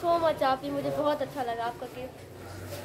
So much आपी, मुझे बहुत अच्छा लगा आपका गिफ्ट।